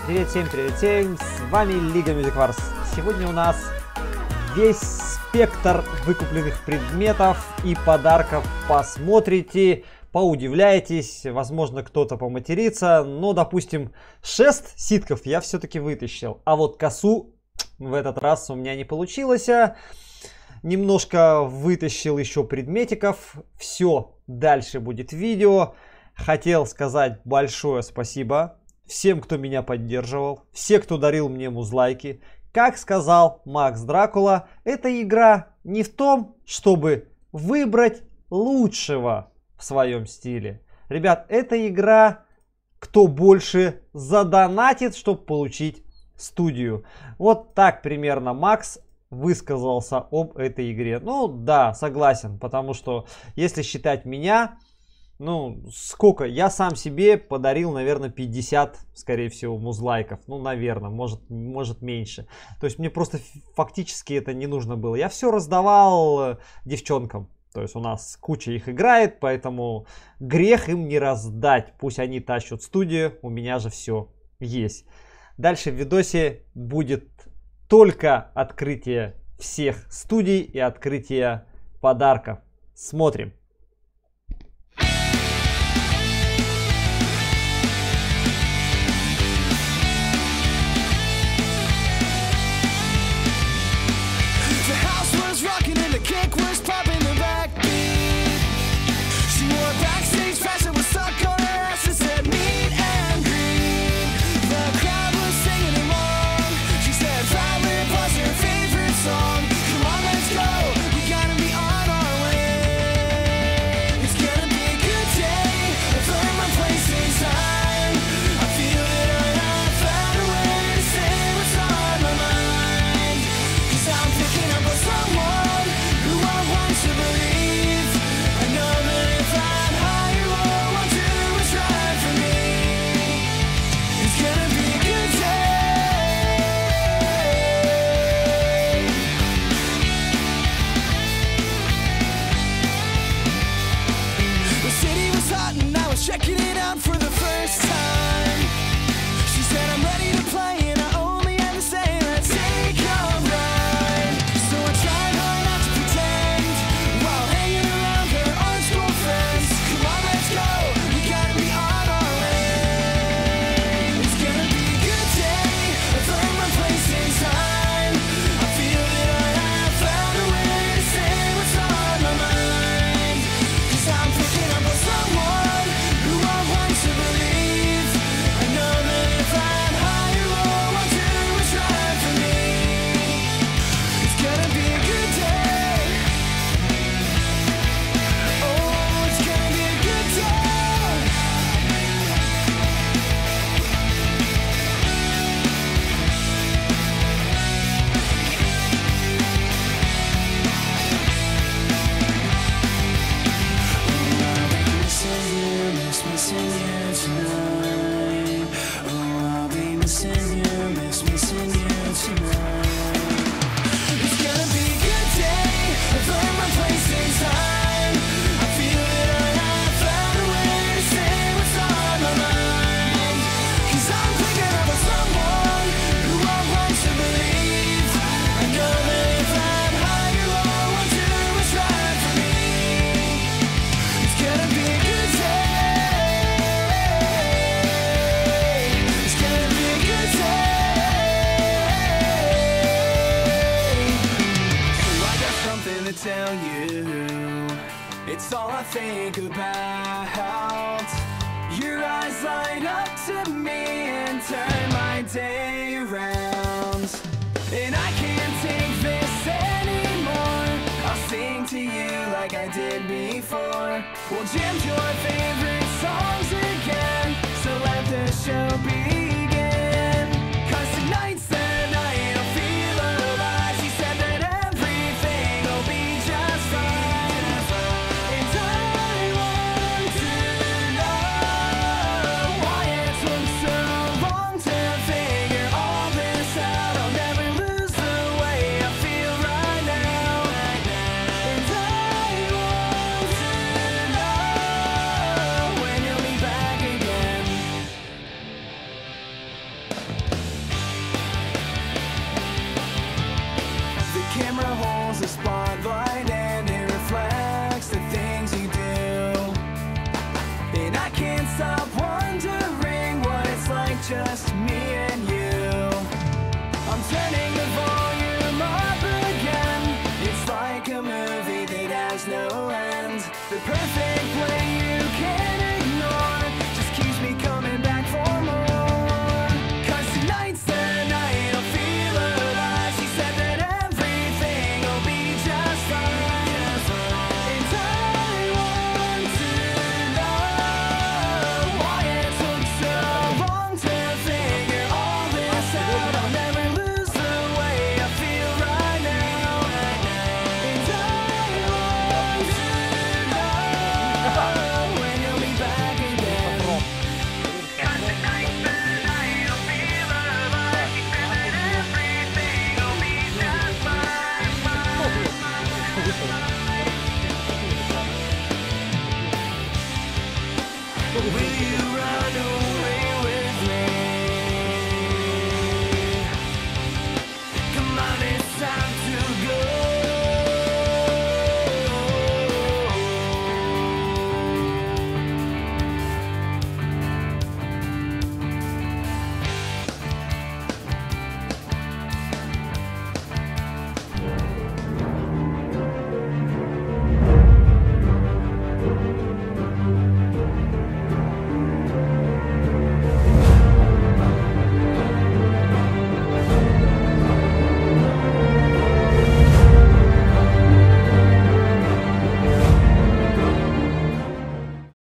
Привет всем, с вами Лига Music Wars. Сегодня у нас весь спектр выкупленных предметов и подарков. Посмотрите, поудивляйтесь, возможно кто-то поматерится, но допустим шест ситков я все-таки вытащил, а вот косу в этот раз у меня не получилось. Немножко вытащил еще предметиков, все, дальше будет видео. Хотел сказать большое спасибо всем, кто меня поддерживал, все, кто дарил мне музлайки. Как сказал Макс Дракула, эта игра не в том, чтобы выбрать лучшего в своем стиле. Ребят, эта игра, кто больше задонатит, чтобы получить студию. Вот так примерно Макс высказался об этой игре. Ну да, согласен, потому что если считать меня... Ну, сколько? Я сам себе подарил, наверное, 50, скорее всего, музлайков. Ну, наверное, может меньше. То есть мне просто фактически это не нужно было. Я все раздавал девчонкам. То есть у нас куча их играет, поэтому грех им не раздать. Пусть они тащат студию, у меня же все есть. Дальше в видосе будет только открытие всех студий и открытие подарков. Смотрим. Checking it out for the first time. She said I'm ready to play and I only had to say let's take a ride. So I tried hard not to pretend while hanging around her old school friends. Come on, let's go, we gotta be on our way. It's gonna be a good day, I've learned my place in time. I feel that I have found a way to say what's on my mind. 'Cause I'm picking up on someone to believe. I know that if I'm high or low, I'll do what's right for me. It's gonna be a good day. Oh, it's gonna be a good day. Missing you tonight. Oh, I'll be missing you, missing you tonight. It's gonna be a good day. I've learned my place in time. I feel that I have found a way to say what's on my mind. 'Cause I'm picking up on someone who I want to believe. I know that if I'm high or low, I'll do what's right for me. It's gonna be a good day. Tell you, it's all I think about. Your eyes light up to me and turn my day around. And I can't take this anymore. I'll sing to you like I did before. We'll jam your favorite songs again. So let the show begin. 'Cause tonight's the night I'll feel alive. She said that everything will be just fine. And I want to know why it took so long to figure all this out. I'll never lose the way I feel right now. And I want to know just me.